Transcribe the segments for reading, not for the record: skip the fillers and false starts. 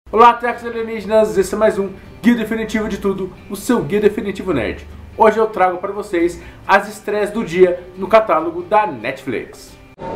Olá, terráqueos alienígenas, esse é mais um Guia Definitivo de Tudo, o seu Guia Definitivo Nerd. Hoje eu trago para vocês as estreias do dia no catálogo da Netflix.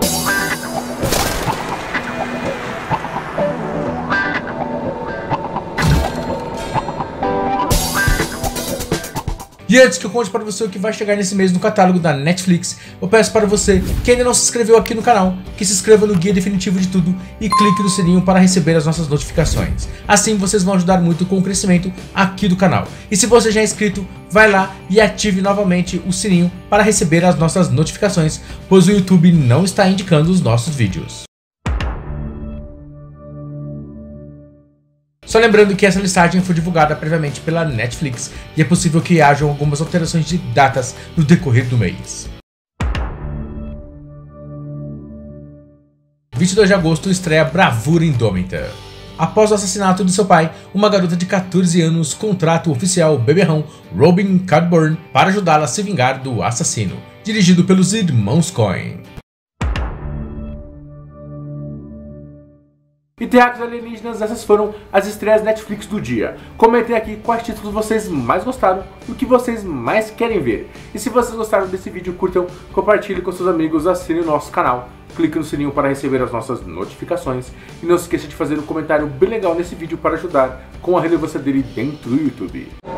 E antes que eu conte para você o que vai chegar nesse mês no catálogo da Netflix, eu peço para você que ainda não se inscreveu aqui no canal, que se inscreva no Guia Definitivo de Tudo e clique no sininho para receber as nossas notificações. Assim vocês vão ajudar muito com o crescimento aqui do canal. E se você já é inscrito, vai lá e ative novamente o sininho para receber as nossas notificações, pois o YouTube não está indicando os nossos vídeos. Só lembrando que essa listagem foi divulgada previamente pela Netflix e é possível que hajam algumas alterações de datas no decorrer do mês. 22 de agosto estreia Bravura Indômita. Após o assassinato de seu pai, uma garota de 14 anos contrata o oficial beberrão Robin Cadburn para ajudá-la a se vingar do assassino, dirigido pelos irmãos Coen. E terráqueos alienígenas, essas foram as estreias Netflix do dia. Comentem aqui quais títulos vocês mais gostaram e o que vocês mais querem ver. E se vocês gostaram desse vídeo, curtam, compartilhem com seus amigos, assinem o nosso canal, clique no sininho para receber as nossas notificações e não se esqueça de fazer um comentário bem legal nesse vídeo para ajudar com a relevância dele dentro do YouTube.